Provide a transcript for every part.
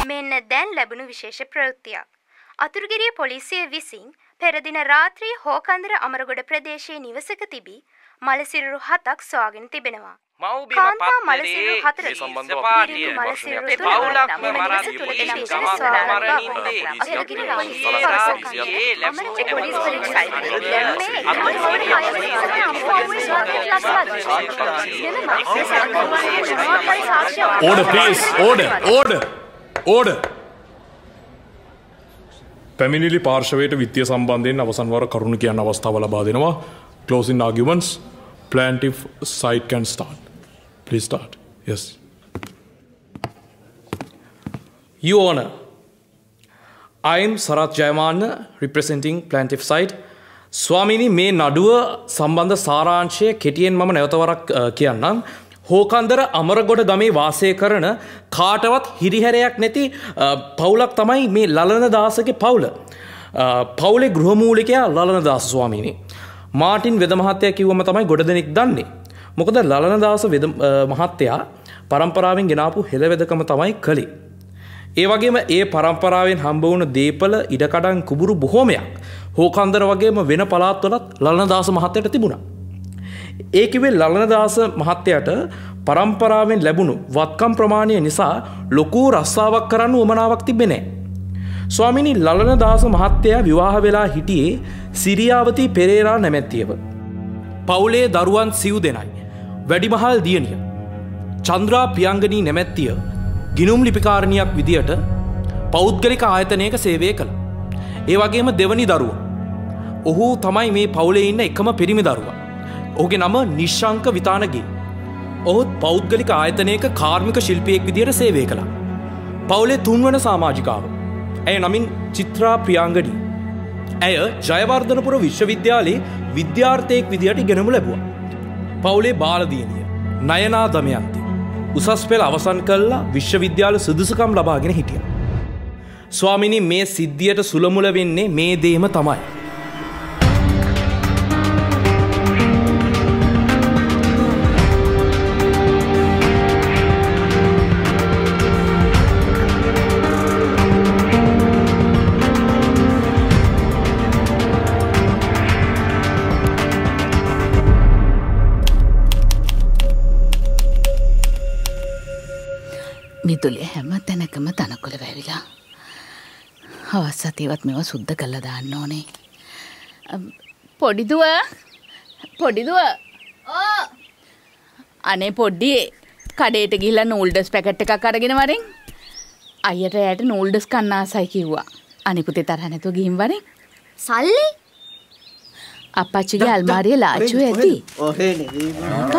මෙන්න දැන් ලැබුණු විශේෂ ප්‍රවෘත්තියක්. අතුරුගිරිය පොලිසිය විසින් පෙර දින රාත්‍රී හෝකන්දර අමරගොඩ ප්‍රදේශයේ නිවසක තිබී මලසිරුරු 7ක් සොයාගෙන තිබෙනවා. කාන්තා මලසිරුරු 4 පිරිමි මලසිරුරු 3 Order please. Order. පැමිණිලි පාර්ශවයට විත්තිය සම්බන්ධයෙන් අවසන් වර කරුණු කියන්න අවස්ථාව ලබා දෙනවා. Closing arguments. Plaintiff side can start. Please start. Yes. Your Honor, I am Sarath Jayamanna representing plaintiff side. ස්වාමීනි මේ නඩුව සම්බන්ධ සාරාංශය කෙටියෙන් මම නැවත වරක් කියන්නම්. හෝකන්දර අමරගොඩ ගමේ වාසය කරන කාටවත් හිරිහැරයක් නැති පවුලක් තමයි මේ ලලන දාසගේ පවුල. පවුලේ ගෘහමූලිකයා ලලන දාස ස්වාමීනි. මාටින් වෙද මහත්තයා කිව්වම තමයි ගොඩ දෙනෙක් දන්නේ. මොකද ලලන දාස වෙද මහත්තයා පරම්පරාවෙන් ගෙනාපු හෙළවෙදකම තමයි කළේ. ඒ වගේම ඒ පරම්පරාවෙන් හම්බ වුණ දීපල ඉඩකඩම් කුඹුරු බොහෝමයක් හෝකන්දර වගේම වෙන පළාත්වලත් ලලන දාස මහත්තයට තිබුණා. ඒ කිව්වේ ලලන දාස මහත්තයාට පරම්පරාවෙන් ලැබුණු වත්කම් ප්‍රමාණය නිසා ලොකු රස්සාවක් කරන්න උවමනාවක් තිබෙන්නේ නැහැ. ස්වාමිනී ලලන දාස මහත්තයා විවාහ වෙලා හිටියේ සිරියාවතී පෙරේරා නැමැත්තියව. පවුලේ දරුවන් සිව් දෙනයි. වැඩිමහල් දියණිය චන්ද්‍රා ප්‍රියංගනී නැමැත්තිය ගිනුම් ලිපිකාරණියක් විදියට පෞද්ගලික ආයතනයක සේවය කළා. ඒ වගේම දෙවනි දරුවා ඔහු තමයි මේ පවුලේ ඉන්න එකම පිරිමි දරුවා. ඔහුගේ නම නිශ්ශංක විතානගේ. ඔහුත් පෞද්ගලික ආයතනයක කාර්මික ශිල්පියෙක් විදියට සේවය කළා. පවුලේ තුන්වන සමාජිකාව. ඇය නමින් චිත්‍රා ප්‍රියංගනී. ඇය ජයවර්ධනපුර විශ්වවිද්‍යාලයේ විද්‍යාර්ථයෙක් විදියට ඉගෙනමු ලැබුවා. පවුලේ බාලදියණිය නයනා දමයන්ති උසස් පෙළ අවසන් කළා විශ්වවිද්‍යාල සුදුසුකම් ලබාගෙන හිටියා. ස්වාමිනී මේ සිද්ධියට සුලමුල වෙන්නේ මේ දේම තමයි. මිදුලේ හැම තැනකම තනකොළ වැවිලා. හවස් සතියවත් මේවා සුද්ධ කරලා දාන්න ඕනේ. පොඩිදුව. අනේ පොඩ්ඩියේ කඩේට ගිහිල්ලා නූඩ්ල්ස් පැකට් එකක් අරගෙන වරෙන්. අයියට යාට නූඩ්ල්ස් කන්න ආසයි කිව්වා. අනේ පුතේ තරහ නැතුව ගිහින් වරෙන්. සල්ලි? අප්පච්චිගේ අල්මාරියේ ලාචුව ඇති. ඔහේ නෙවි.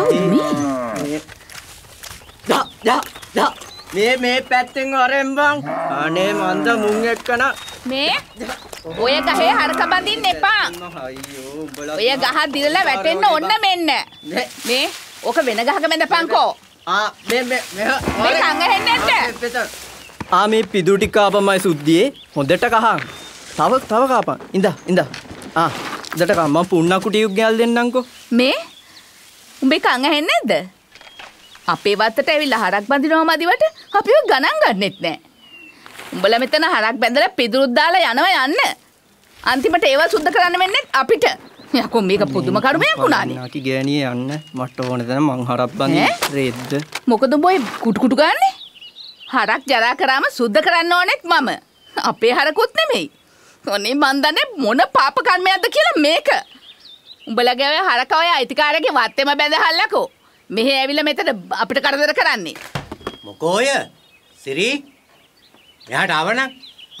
මේ පැත්තෙන් වරෙන් බං. අනේ මන්ද මුං එක්කන. මේ ඔය ගහේ හරක බඳින්න එපා. ඔය ගහ දිරලා වැටෙන්න ඔන්න මෙන්න. මේ ඕක වෙන ගහක මැදපන්කෝ. මේ කංග හෙන්නට. මේ පිදු ටික කාපමයි සුද්ධියේ. හොඳට කහන්. තව කාපන්. ඉඳ. ඉඳට කම් මම පුන්නා කුටියක් ගෑල් දෙන්නම්කෝ. මේ උඹේ කංග හෙන්නේ නැද්ද? අපේ වත්තට ඇවිල්ලා හරක් බඳිනවා මදිවට අපිව ගණන් ගන්නෙත් නෑ. උඹලා මෙතන හරක් බැඳලා පිදුරුත් දාලා යනවා යන්න. අන්තිමට ඒවා සුද්ධ කරන්න වෙන්නේ අපිට. යකෝ මේක පුදුම කර්මයක් වුණානේ. නාකි ගෑණියේ යන්න මට ඕන දැන මං හරක් බඳින්න රෙද්ද. මොකද බොයි කුටු ගන්නේ? හරක් ජරා කරාම සුද්ධ කරන්න ඕනෙත් මම. අපේ හරකුත් නෙමෙයි. ඔනේ මන් දන්නේ මොන පාප කර්මයක්ද කියලා මේක. උඹලගේ ඔය හරක ඔය අයිතිකාරගේ වත්තේම බැඳහල්ලකෝ. මෙහෙ ඇවිල්ලා මෙතන අපිට කරදර කරන්නේ. මොකෝය? සිරි? මෙහාට ආවනම්.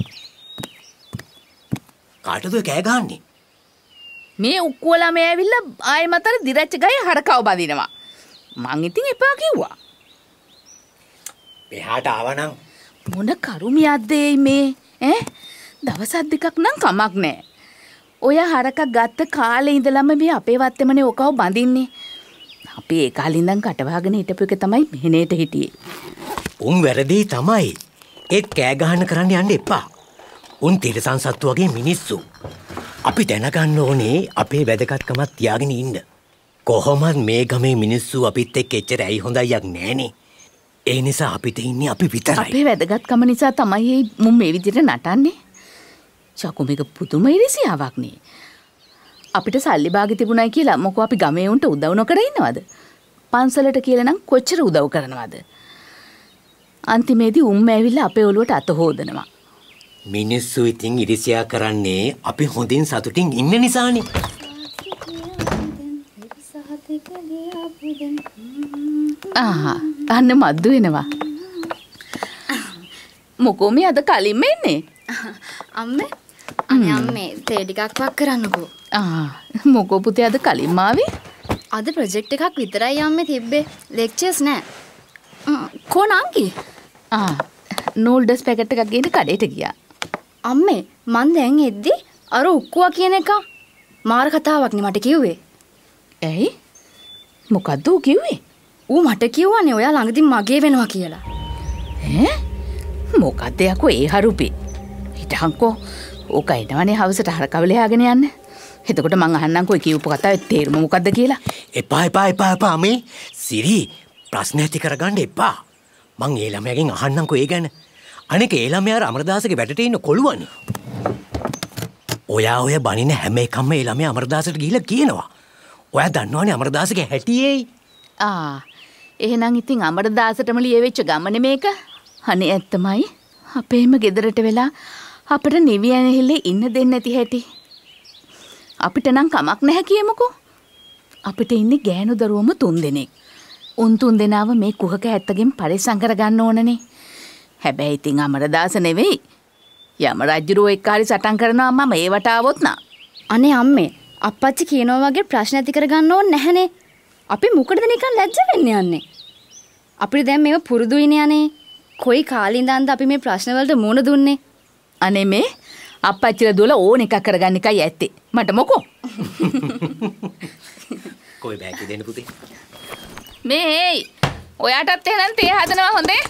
කාටද කෑ ගහන්නේ? මේ උක්කුවලා මේ ඇවිල්ලා ආයෙ මතර දිරච්ච ගහේ හරකව බඳිනවා. මං ඉතින් එපා කිව්වා. මෙහාට ආවනම් මොන කරුමියක්ද මේ? දවස් දෙකක් නම් කමක් නෑ. ඔය හරක ගත්ත කාලේ ඉඳලම මේ අපේ වත්තේමනේ ඔකව බඳින්නේ. අපි ඒ කාලේ ඉඳන් කටවහගෙන හිටපු එක තමයි මෙහෙණේට හිටියේ. උන් වැරදි තමයි. ඒත් කෑ ගහන්න කරන්න යන්න එපා. උන් තිරසන් සත්තු වගේ මිනිස්සු. අපි දැනගන්න ඕනේ අපේ වැදගත්කමක් තියාගෙන ඉන්න. කොහොමත් මේ ගමේ මිනිස්සු අපිත් එක්ක එච්චර ඇයි හොඳයියක් නෑනේ. ඒ නිසා අපිට ඉන්නේ අපි විතරයි. අපේ වැදගත්කම නිසා තමයි මුන් මේ විදිහට නටන්නේ. චකු මේක පුදුම ඉරිසියාවක් නේ. අපිට සල්ලි බාගෙ තිබුණයි කියලා මොකෝ අපි ගමේ උන්ට උදව් නොකර ඉන්නවද? පන්සලට කියලා නම් කොච්චර උදව් කරනවද? අන්තිමේදී ඇවිල්ලා අපේ ඔළුවට අත හොදනවා. මිනිස්සු ඉතින් ඉරිසියා කරන්නේ අපි හොඳින් සතුටින් ඉන්න නිසානේ. අන්න මද්දු වෙනවා. මොකෝ මේ අද කලින්ම එන්නේ? අම්මේ අම්මේ තේ ටිකක් වක් කරන්නකෝ. මොකෝ පුතේ අද කලින්ම ආවේ? අද ප්‍රොජෙක්ට් එකක් විතරයි අම්මේ තිබ්බේ. ලෙක්චර්ස් නෑ. කො නංගි? නූඩ්ල්ස් පැකට් එකක් ගේන්න කඩේට ගියා. අම්මේ මං දැන් එද්දි අර උක්කුවා කියන එක මාර කතාවක් නේ මට කිව්වේ. ඇයි? මොකද්ද ඌ කිව්වේ? ඌ මට කිව්වනේ ඔයා ළඟදී මගේ වෙනවා කියලා. මොකද්ද යකෝ ඒ හරුපේ? හිටහන්කෝ. ඕක එනවනේ හවසට හරකවල යාගෙන යන්න. එතකොට මං අහන්නම්කෝ ඒ කියූප කතාවේ තේරුම මොකද්ද කියලා. එපා මේ සිරි ප්‍රශ්න ඇති කරගන්න එපා. මං ඒ ළමයාගෙන් අහන්නම්කෝ ඒ ගැන. අනික ඒ ළමයා අමරදාසගේ වැටට ඉන්න කොළුවනේ. ඔයා ඔය බනින හැම එකම ඒ ළමයා අමරදාසට ගිහිල්ලා කියනවා. ඔයා දන්නවනේ අමරදාසගේ හැටියේ. එහෙනම් ඉතින් අමරදාසටම ලියවෙච්ච ගමනේ මේක. අනේ ඇත්තමයි. අපේම ගෙදරට වෙලා අපිට නිවියනෙහිල්ලේ ඉන්න දෙන්නේ නැති හැටි. අපිට නම් කමක් නැහැ කියමුකෝ. අපිට ඉන්නේ ගෑනු දරුවම 3 දෙනෙක්. උන් 3 දෙනාව මේ කුහක ඇත්තගෙන් පරිස්සම් කරගන්න ඕනනේ. හැබැයි ඉතින් අමරදාස නෙවෙයි. යම රජුරෝ එක්ක හරි සටන් කරනවා මම ඒවට ආවොත් නා. අනේ අම්මේ අප්පච්චි කියනවා වගේ ප්‍රශ්න ඇති කරගන්න ඕනේ නැහනේ. අපි මොකටද නිකන් ලැජ්ජ වෙන්නේ යන්නේ? අපිට දැන් මේව පුරුදුයිනේ අනේ. කොයි කාලේ ඉඳන්ද අපි මේ ප්‍රශ්න වලට මුහුණ දුන්නේ? අනේ මේ අප්පච්චිලා දුවලා ඕන එකක් කරගන්න එකයි ඇත්තේ. මට මොකෝ? කොයි බෑග් දෙන්න පුතේ? මේ ඔයාටත් එහෙනම් තේ හදනවා හොඳේ?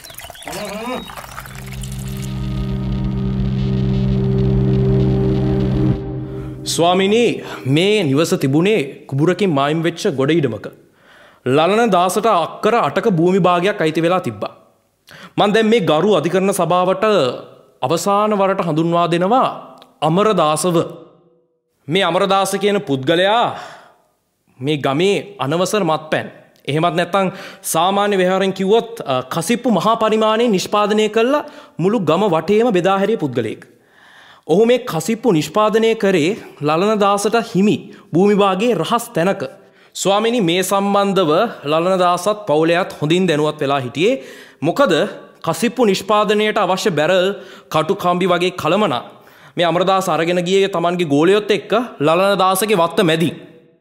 ස්වාමිනී මේ නිවස තිබුණේ කුඹුරකින් මායිම් වෙච්ච ගොඩ ඉඩමක. ලලන දාසට අක්කර 8ක භූමි භාගයක් අයිති වෙලා තිබ්බා. මම දැන් මේ ගරු අධිකරණ සභාවට අවසාන වරට හඳුන්වා දෙනවා අමරදාසව. මේ අමරදාස කියන පුද්ගලයා මේ ගමේ අනවසර මත්පැන් එහෙමත් නැත්නම් සාමාන්‍ය ව්‍යවහාරයෙන් කිව්වොත් කසිප්පු මහා පරිමාණයෙන් නිෂ්පාදනය කළා මුළු ගම වටේම බෙදා හැරිය පුද්ගලයෙක්. ඔහු මේ කසිප්පු නිෂ්පාදනය කරේ ලලනදාසට හිමි භූමිභාගයේ රහස් තැනක. ස්වාමිනී මේ සම්බන්ධව ලලනදාසත් පවුලයත් හොඳින් දැනුවත් වෙලා හිටියේ. මොකද කසිප්පු නිෂ්පාදනයට අවශ්‍ය බැරල් කටු කම්බි වගේ කලමනා මේ අමරදාස අරගෙන ගියේ තමන්ගේ ගෝලයොත් එක්ක ලලනදාසගේ වත්ත මැදින්.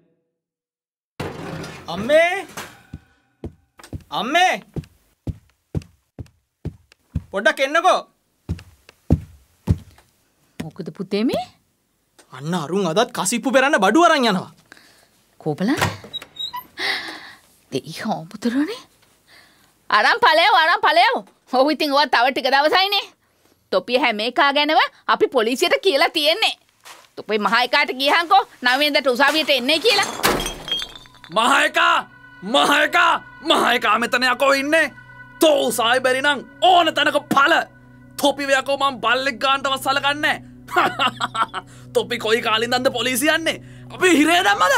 අම්මේ පොඩ්ඩක් එන්නකෝ. මොකද පුතේ මේ? අන්න අරුන් අදත් කසිප්පු පෙරන්න බඩු අරන් යනවා. කෝපලා දෙයි හොම්පුතරනේ. අරන් ඵලයව. ඔව් ඉතින් ඔවා තව ටික දවසයිනේ. තොපිය හැම එකා ගැනව අපි පොලිසියට කියලා තියෙන්නේ. තොපේ මහා එකාට ගියහන්කෝ 9 වෙනිදාට උසාවියට එන්නේ කියලා. මහා එකා මෙතන යකෝ ඉන්නේ. තෝ උසාවි බැරි නම් ඕන තැනක ඵල. තොපි වයකෝ මම බල්ලෙක් ගන්නවත් සලකන්නේ. තොපි කොයි කාලින් දන්ද පොලිසිය යන්නේ? අපි හිරේ දැම්මද?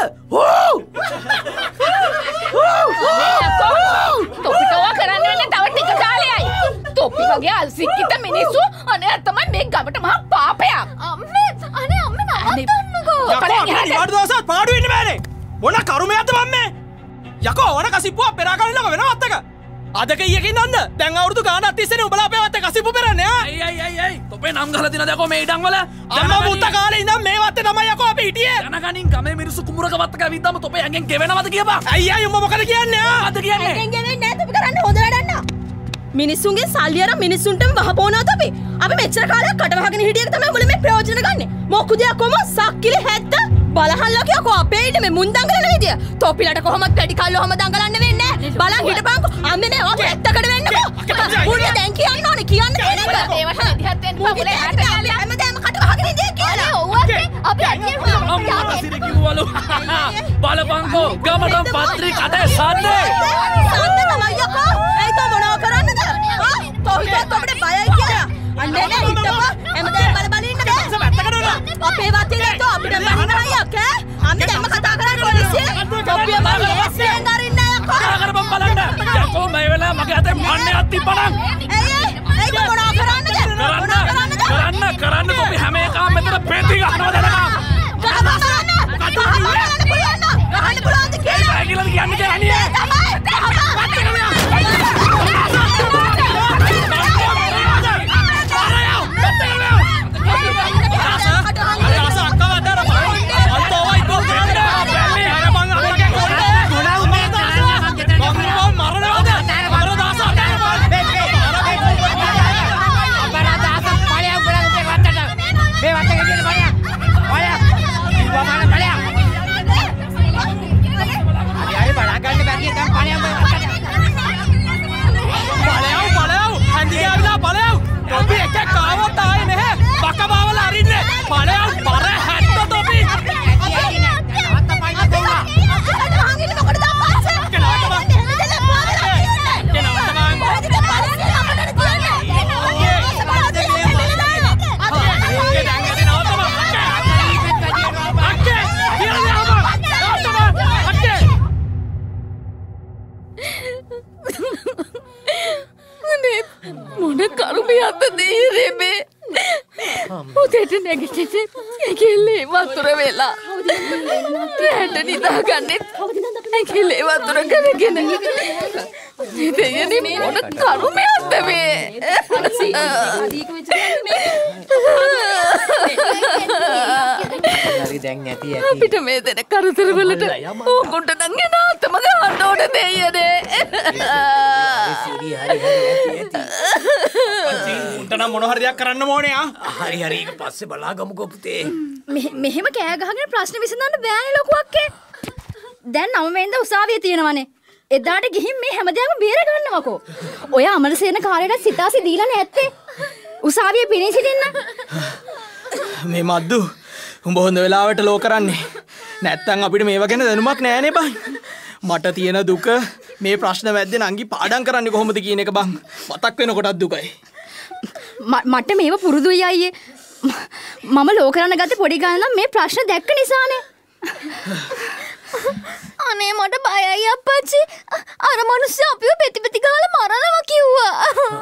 තොපිටවා කරන්න වෙන්නේ තව ටික කාලයයි. තොපි වගේ අල්සික්කිත මිනිස්සු අනේ තමයි මේ ගමට මහා පාපයක්. අම්මේ නවත්තන්නකෝ. ඊට දවසක් පාඩු වෙන්න බෑනේ. මොන කරුමයක්ද මම්මේ? යකෝ ඕන කසිප්පුවක් පෙරා ගන්න ළම වෙනවත්තක. අද කීයකින් නන්ද? දැන් අවුරුදු ගානක් තිස්සේනේ උඹලා අපේ වත්තේ කසිප්පු පෙරන්නේ ආ. අයි තොපේ නම් ගහලා දිනද යකෝ මේ ඉඩම් වල. අම්මා මුත්ත කාලේ ඉඳන් මේ වත්තේ තමයි යකෝ අපි හිටියේ. යනගනින් ගමේ මිනිස්සු කුඹුරක වත්තක ඇවිද්දාම තොපේ ඇඟෙන් ගෙවෙනවද කියපන්. අයියා උඹ මොකද කියන්නේ ආ? මොකද කියන්නේ? ඇඟෙන් ගෙවෙන්නේ නැහැ තොපි කරන්නේ හොඳ වැඩක් නා. මිනිස්සුන්ගේ සල්ලි අර මිනිස්සුන්ටම වහපෝනවා තොපි. අපි මෙච්චර කාලයක් කටවහගෙන හිටියක තමයි මුලින් මේ ප්‍රයෝජන ගන්නෙ. මොකුද යකෝම සක්කිලි හැද්ද? බලහල්ලා කියකෝ අපේ ඉන්න මේ මුන් දඟලන විදිය. තොපිලට කොහොමද වැඩි කල්ලෝ හැම දඟලන්න වෙන්නේ නැහැ. බලන් හිටපන්කෝ. අම්මේ මේ ඔක ඇත්තකට වෙන්නකෝ. මුන්න දැන් කියන්න ඕනේ කියන්න කෙනෙක්. ඒවට නිදිහත් වෙන්න පොලේ ආට යාලා හැමදාම කටවහගෙන ඉඳී කියලා. ඔව්වා අපි අන්නේ අම්මා සිරි කිව්වලු. බලපන්කෝ ගමටම පත්‍රි කඩේ සාන්නේ. සාන්න තමයි යකෝ. ඒ තෝ මොනව කරන්නද? අන්නේ නේ හිටපො හැමදේම බල බල ඉන්න බෑ අපේ වතේ තෝ අපිට බලින්න අයියක් ඈ අම්මේ දැම්ම කතා කරන්නේ පොලිසිය තොප්පිය මම ලේස්ලෙන් දරින්න යකෝ කතා කරපම් බලන්න යකෝ මේ වෙලාව මගේ අතේ මන්නයක් තිබ්බනම් ඒක මොනවා කරන්නද කරන්න තොපි හැම එකම මෙතන පෙති ගන්නවා දැනගන්න ගහන්න පුළුවන්ද කියලා ඒ කියලා කියන්නේ අනිය උදේට නැගිටින්න කෙල්ලේ වතුර වෙලා රැට නිදාගන්නෙත් කෙල්ලේ වතුර කරගෙන දෙයනේ මොන කරුමයක්ද මේ අපිට මේ දෙන කරදරවලට ඕගොල්ලෝ නම් එනාතම ගහන්න ඕන දෙයනේ උන්ට නම් මොන හරි දෙයක් කරන්න ඕනේ හරි හරි ඒක පස්සේ බලාගමුකෝ පුතේ. මෙහෙම කෑ ගහගෙන ප්‍රශ්න විසඳන්න බෑනේ ලොකු අක්කේ. දැන් 9 වෙනිදා උසාවිය තියෙනවනේ. එදාට ගිහින් මේ හැමදේම බේර ගන්නවකෝ. ඔය අමරසේන කාලේට සිතාසි දීලා නැත්තේ. උසාවියේ පිණි සිටින්න. මේ මද්දු උඹ හොඳ වෙලාවට ලෝ කරන්නේ. නැත්තම් අපිට මේව ගැන දැනුමක් නෑනේ බං. මට තියෙන දුක මේ ප්‍රශ්න වැද්දේ නංගි පාඩම් කරන්නේ කොහොමද කියන එක බං. මතක් වෙනකොටත් දුකයි. මට මේව පුරුදුයි අයියේ. මම ලෝ කරන්න ගත්තේ පොඩි ගානක් මේ ප්‍රශ්න දැක්ක නිසානේ. අනේ මට බයයි අප්පච්චි. අර මිනිස්සු අපිව පෙති ගාලා මරනවා කිව්වා.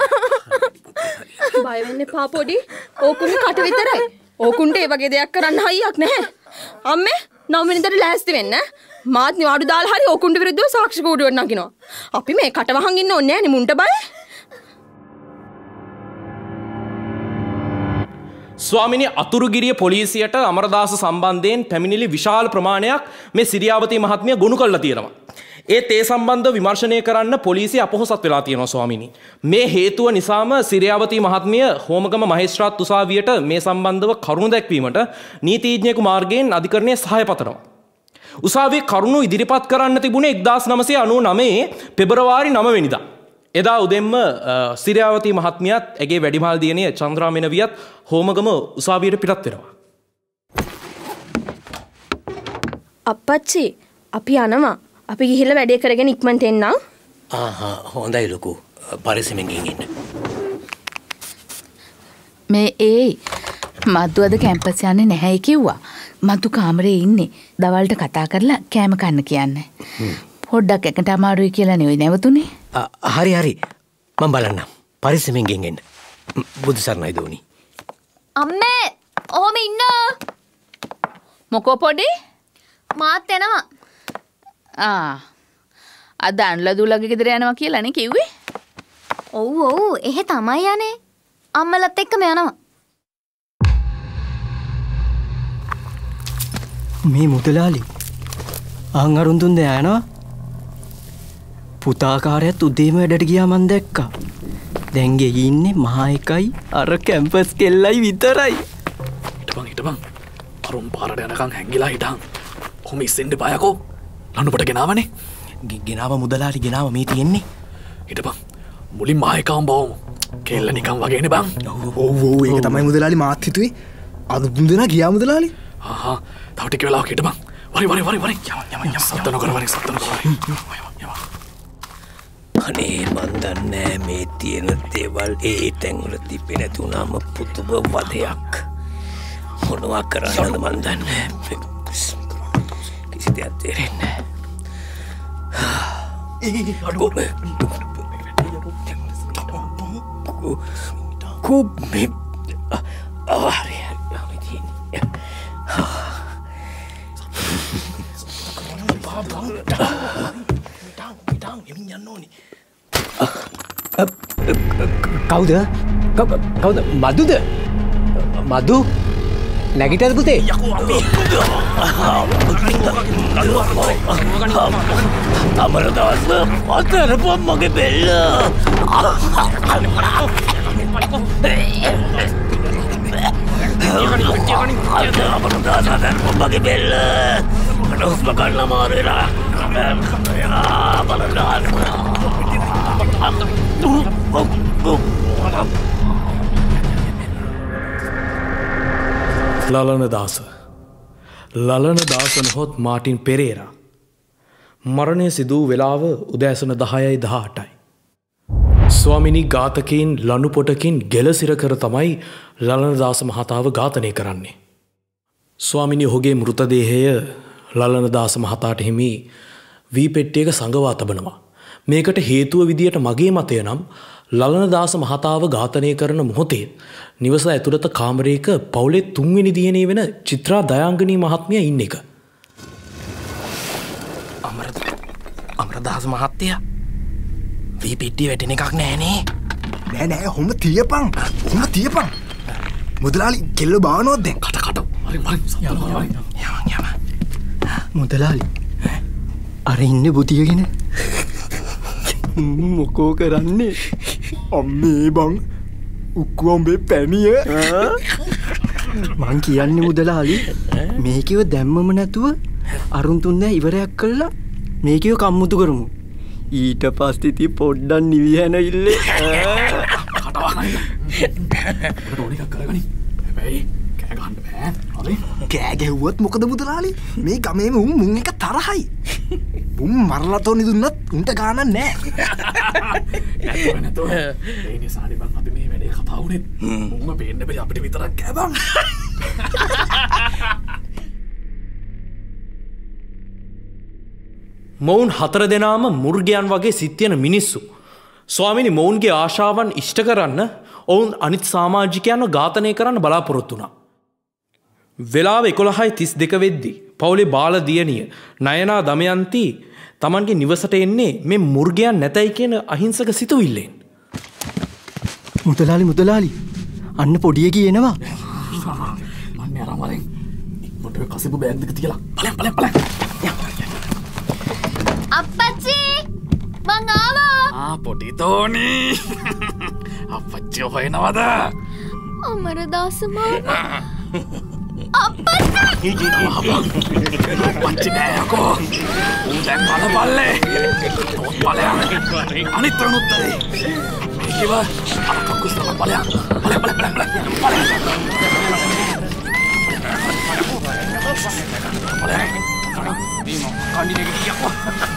බය වෙන්න එපා පොඩි. ඕකුන්ගේ කට විතරයි. ඕකුන්ට ඒ වගේ දෙයක් කරන්න හයියක් නැහැ. අම්මේ 9 වෙනිදාට ලෑස්ති වෙන්න. මාත් නිවාඩු දාලා හරි ඕකුන්ට විරුද්ධව සාක්ෂි කූඩුවට නගිනවා. අපි මේ කට වහන් ඉන්න ඕනේ නෑනේ මුන්ට බය. ස්වාමිනි අතුරුගිරිය පොලිසියට අමරදාස සම්බන්ධයෙන් පැමිණිලි විශාල ප්‍රමාණයක් මේ සිරියාවතී මහත්මිය ගොනු කරලා තියෙනවා. ඒත් ඒ සම්බන්ධව විමර්ශනය කරන්න පොලිසිය අපොහොසත් වෙලා තියෙනවා ස්වාමිනි. මේ හේතුව නිසාම සිරියාවතී මහත්මිය හෝමගම මහේස්ත්‍රාත් උසාවියට මේ සම්බන්ධව කරුණු දැක්වීමට නීතිඥයෙකු මාර්ගයෙන් අධිකරණය සහාය පතනවා. උසාවියේ කරුණු ඉදිරිපත් කරන්න තිබුණේ 1999 පෙබරවාරි 9 වෙනිදා. එදා උදෙන්ම සිරියාවතී මහත්මියත් ඇගේ වැඩිමහල් දියණිය චන්ද්‍රා මෙනවියත් හෝමගම උසාවියට පිටත් වෙනවා. අප්පච්චි අපි යනවා. අපි ගිහිල්ලා වැඩේ කරගෙන ඉක්මනට එන්නම්. හොඳයි ලොකු. පරිස්සමෙන් ගිහින් ඉන්න. මේ මද්දු අද කැම්පස් යන්නේ නැහැ කිව්වා. මද්දු කාමරේ ඉන්නේ. දවල්ට කතා කරලා කෑම කන්න කියන්නේ. පොඩ්ඩක් එකට අමාරුයි කියලා නෙවෙයි නැවතුනේ. හරි හරි. මම බලන්නම්. පරිස්සමෙන් ගෙන් එන්න. බුදු සරණයි දෝනි. අම්මේ ඔහොම ඉන්න. මොකෝ පොඩි? මාත් එනවා. අද අන්ලා දුලගේ ගෙදර යනවා කියලානේ කිව්වේ. ඔව් එහෙ තමයි යන්නේ. අම්මලත් එක්කම යනවා. මේ මුදලාලි අහන් අරුන් තුන් දෙනා යනවා. පුතාකාරයත් උදේම වැඩට ගියා මන් දැක්කා. දැන් ගෙයි ඉන්නේ මහා එකයි අර කැම්පස් කෙල්ලයි විතරයි. හිටපන් අරුන් පාරට යනකම් හැංගිලා හිටන්. කොහොම ඉස්සෙන්ද බයකෝ. ලනුපට ගෙනාවනේ. ගෙනාව මුදලාලි ගෙනාව මේ තියෙන්නේ. හිටපන් මුලින් මහා එකම බවමු. කෙල්ල නිකන් වගේනේ බං. ඔව් ඒක තමයි මුදලාලි මාත් හිතුවේ. අද තුන් දෙනා ගියා මුදලාලි. තව ටික වෙලාවක් හිටපන්. වරි. සත්ත නොකර වරි සත්ත නොකර. අනේ මන් දන්නේ මේ තියෙන දේවල් ඒ තැන්වල තිබෙන්නේ නැතුනම පුදුම වදයක්. මොනවා කරන්නද මන් දන්නේ. කිසි දෙයක් තේරෙන්නේ නැහැ. Kubi Kau madu dah? Madu? Nägitad putih? Amaradaas අතරපො මගේ බෙල්ල. අමරදාස් අතරපො මගේ බෙල්ල. මට හුස්ම ගන්න අමාරු වෙලා. අමරදාස්. ලලනදාස නොහොත් මාටින් පෙරේරා. මරණය සිදූ වෙලාව උදෑසන 10:18යි. ස්වාමිනී ඝාතකයින් ලනුපොටකින් ගෙලසිර කර තමයි ලලනදාස මහතාව ඝාතනය කරන්නේ. ස්වාමිනී ඔහුගේ මෘතදේහය ලලනදාස මහතාට හිමි වී පෙට්ටියක සඟවා තබනවා. මේකට හේතුව විදියට මගේ මතය නම් ලලනදාස මහතාව ඝාතනය කරන මොහොතේ නිවස ඇතුළත කාමරයක පවුලේ 3 වෙනි දියණිය වෙන චිත්‍රා දයාංගනී මහත්මිය ඉන්න එක. අමරදාස මහත්තයා වී පෙට්ටිය වැටෙන එකක් නෑනේ. නෑ හොම තියපන්. මුදලාලි කෙල්ල බානොත් දැන්. කට. හරි. යම. මුදලාලි. අර ඉන්නේ බුතියගෙන. මොකෝ කරන්නේ? අම්මේ බං උක්කුවම්බේ පැණිය. මං කියන්නේ මුදලාලි මේකව දැම්මම නැතුව අරුන් තුන්දෑ ඉවරයක් කළා මේකව කම්මුතු කරමු. ඊට පස්සේ ඉතින් පොඩ්ඩක් නිවි හැන ඉල්ලේ. කෑ ගැහුවත් මොකද මුදලාලි? මේ ගමේම මුන් එක තරහයි. මුන් මරලා තෝනි දුන්නත් උන්ට ගානක් නෑ. නැතෝ. ඒ නිසානේ බං අපි මේ වැඩේ කතා වුනේ. මුන්ව පේන්න බැරි අපිට විතරක් කෑ බං. මොවුන් 4 දෙනාම මුර්ගයන් වගේ සිත්තියන මිනිස්සු. ස්වාමිනි මොවුන්ගේ ආශාවන් ඉෂ්ට කරන්න ඔවුන් අනිත් සමාජිකයන්ව ඝාතනය කරන්න බලාපොරොත්තු වුණා. වෙලාව 11:32 වෙද්දී පවුලේ බාල දියණිය නයනා දමයන්ති තමන්ගේ නිවසට එන්නේ මේ මුර්ගයන් නැතයි කියන අහිංසක සිතුවිල්ලෙන්. මුදලාලි අන්න පොඩිය කියනවා. මන්නේ අරන් වලින් ඉක්මනට කසිපු බෑග් දෙක තියලා බලන්න. අප්පච්චි මං ආවා. පොඩි තෝනි. අප්පච්චි හොයනවද? අමරදාස මාමා. අප්පච්චි නෑ යකෝ. උන් දැන් බලපල්ලේ. තෝත් බලයන්. අනිත් තනුත් ඇයි. මේකව අර කකුස් තමයි බලයන්. බලයන්. කණ්ඩිනේ ගියක්වා.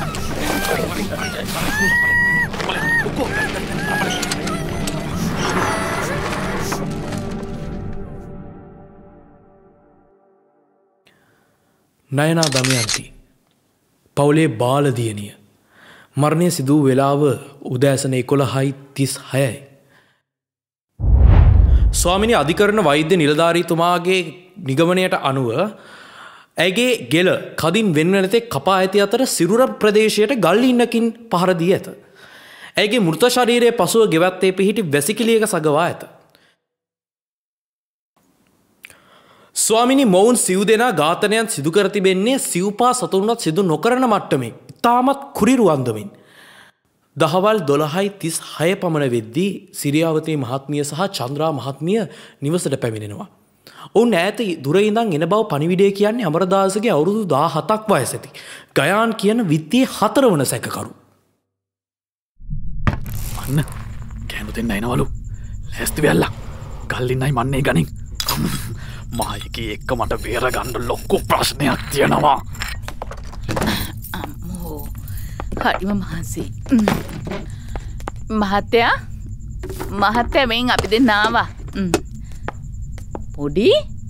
නයනා දමයන්ති පවුලේ බාල දියණිය මරණය සිදූ වෙලාව උදෑසන 11:36යි. ස්වාමිනී අධිකරණ වෛද්‍ය නිලධාරීතුමාගේ නිගමනයට අනුව ඇගේ ගෙල කදින් වෙන්වනතෙක් කපා ඇති අතර සිරුර ප්‍රදේශයට ගල් ඉන්නකින් පහර දී ඇත. ඇගේ මෘත ශරීරයේ පසුව ගෙවත්තේ පිහිටි වැසිකිළියක සගවා ඇත. ස්වාමිනී මොවුන් සිව් දෙනා ඝාතනයන් සිදු කර තිබෙන්නේ සිව්පා සතුන්වත් සිදු නොකරන මට්ටමේ ඉතාමත් කුරිරු අන්දමින්. දහවල් 12:36 පමණ වෙද්දී සිරියාවතී මහත්මිය සහ චන්ද්‍රා මහත්මිය නිවසට පැමිණෙනවා. ඔවුන් ඈත දුර ඉඳන් එන බව පණිවිඩය කියන්නේ අමරදාසගේ අවුරුදු 17ක් වයස ඇති ගයාන් කියන විත්තියේ 4 වන සැකකරු. අන්න කෑනු දෙන්න එනවලු. ලෑස්ති වෙල්ලා. ගල්ලින්නයි මන්නේ ගනින්. මායිකී එක්ක මට බේර ගන්න ලොකු ප්‍රශ්නයක් තියෙනවා. අම්මෝ හරිම මහන්සි. මහත්තයා මෙන් අපි දෙන්න ආවා. පොඩි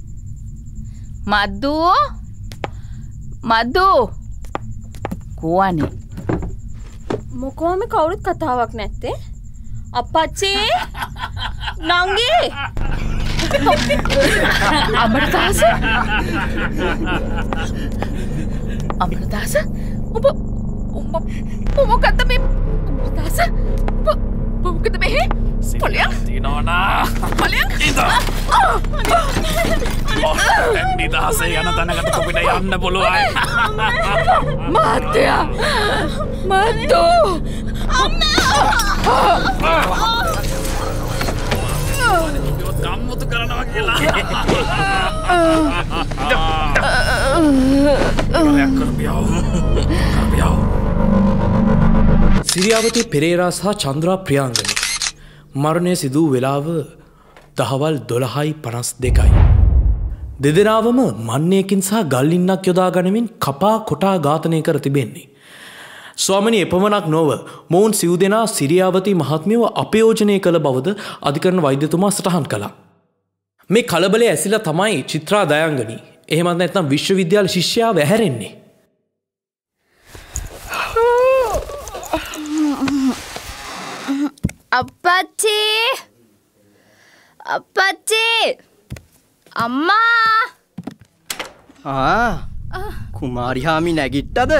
මද්දු කෝවනේ මොකෝම කවුරුත් කතාවක් නැත්තේ? අප්පච්චි නංගි අමරදාස ඔබ මොකද්ද මේ අමරදාස මොකද මේ පොලියක් තියනවනා පොලියක් නිදහසේ යන තැනකට කොපිට යන්න පුළුවන් මහත්තයා මද්දු ගම්මුතු කරනවා කියලා සිරියාවතී පෙරේරා සහ චන්ද්‍රා ප්‍රියාංගනි මරණය සිදූ වෙලාව දහවල් 12:52යි. දෙදෙනාවම මන්නයකින් සහ ගල්ලින්නක් යොදා ගනිමින් කපා කොටා ඝාතනය කර තිබෙන්නේ. ස්වාමිනී එපමණක් නොව මොවුන් සිව් දෙනා සිරියාවතී මහත්මියව අපයෝජනය කළ බවද අධිකරණ වෛද්‍යතුමා සටහන් කළා. මේ කලබලය ඇසිලා තමයි චිත්‍රා දයාංගනි එහෙමත් නැත්නම් විශ්වවිද්‍යාල ශිෂ්‍යයාව ඇහැරෙන්නේ. අප්පච්චි අම්මා කුමාරිහාමි නැගිට්ටද?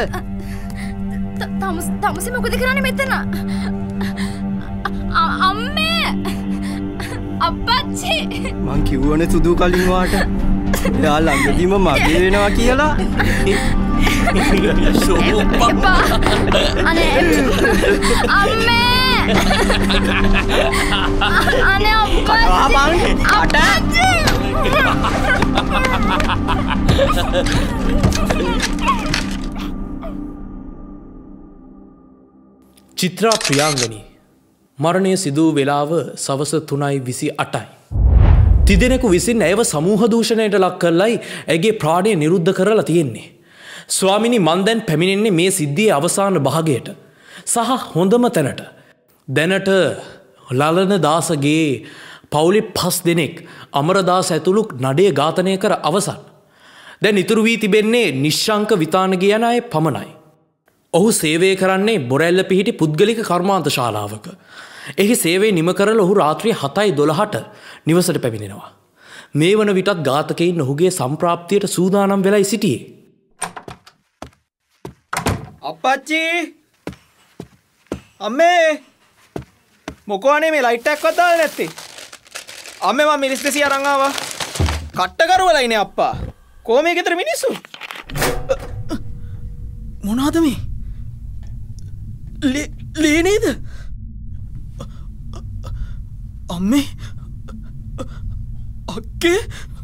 තමසි මොකද කරන්නේ මෙතන? අම්මේ අප්පච්චි මං කිව්වනේ සුදු කලින් වාට එයා ළඟදීම මගේ වෙනවා කියලා. අනේ අම්මේ අනේ අප්පච්චි චිත්‍රා ප්‍රියාංගනි මරණය සිදූ වෙලාව සවස 3:28යි. තිදෙනෙකු විසින් ඇයව සමූහ දූෂණයට ලක් කරලයි ඇගේ ප්‍රාණය නිරුද්ධ කරලා තියෙන්නේ. ස්වාමිනි මන් දැන් පැමිණෙන්නේ මේ සිද්ධියේ අවසාන භාගයට සහ හොඳම තැනට. දැනට ලලන දාසගේ පවුලේ 5 දෙනෙක් අමරදාස ඇතුළු නඩය ඝාතනය කර අවසන්. දැන් ඉතුරු වී තිබෙන්නේ නිශ්ශංක විතාන කියන අය පමණයි. ඔහු සේවය කරන්නේ බොරැල්ල පිහිටි පුද්ගලික කර්මාන්ත ශාලාවක. එහි සේවය නිම කරලා ඔහු රාත්‍රී 7:12ට නිවසට පැමිණෙනවා. මේ වන විටත් ඝාතකයින් ඔහුගේ සම්ප්‍රාප්තියට සූදානම් වෙලයි සිටියේ. අප්පච්චි අම්මේ මොකෝ අනේ මේ ලයිට් එකක් වතාවේ නැත්තේ? අම්මේ මම මිනිස් 200 අරන් ආවා. කට්ට කරවලා ඉන්නේ අප්පා. කොහොම මේ ගෙදර මිනිස්සු? මොනවාද මේ? ලේ නේද? අම්මේ අක්කේ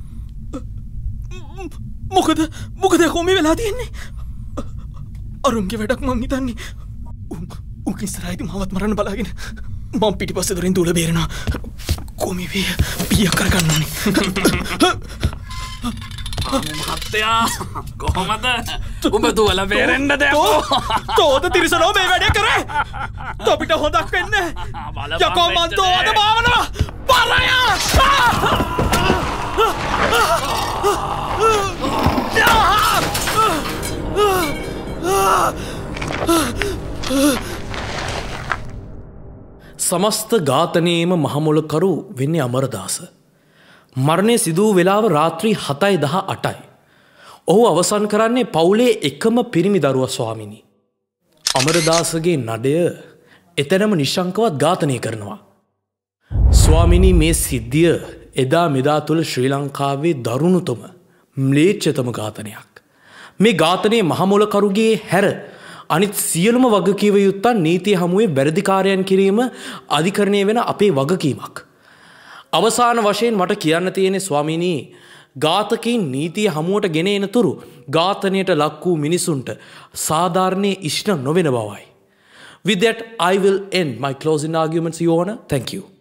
මොකද කොහොම වෙලා තියෙන්නේ? අරුන්ගේ වැඩක් මං හිතන්නේ. උන් ඉස්සරහදී මාවත් මරන්න බලාගෙන මම පිටිපස්සේ දොරෙන් දුවලා බේරෙනවා. කොහොම පියක් කරගන්න ඕනේ. මහත්තයා කොහොමද උඹ දුවලා බේරෙන්නද තෝද තිරිසනෝ මේ වැඩේ කරේ තොපිට හොඳක් වෙන්නේ යකෝ මන් තෝද බාවනවා පරයා සමස්ත ඝාතනයේම මහමොලකරු වෙන්නේ අමරදාස. මරණය සිදූ වෙලාව රාත්‍රී 7:18යි. ඔහු අවසන් කරන්නේ පවුලේ එකම පිරිමි දරුවා ස්වාමිනී. අමරදාසගේ නඩය එතනම නිශ්ශංකවත් ඝාතනය කරනවා. ස්වාමිනී මේ සිද්ධිය එදා මෙදා තුළ ශ්‍රී ලංකාවේ දරුණුතම ම්ලේච්ඡතම ඝාතනයක්. මේ ඝාතනයේ මහමොලකරුගේ හැර අනිත් සියලුම වගකීම යුත්තන් නීතිය හමුවේ වැරදිකාරයන් කිරීම අධිකරණය වෙන අපේ වගකීමක්. අවසාන වශයෙන් මට කියන්න තියෙන්නේ ස්වාමීනී ඝාතකයින් නීතිය හමුවට ගෙන එන තුරු ඝාතනයට ලක් වූ මිනිසුන්ට සාධාරණයේ ඉෂ්ට නොවන බවයි. With that I will end my closing arguments, Your Honor. Thank you.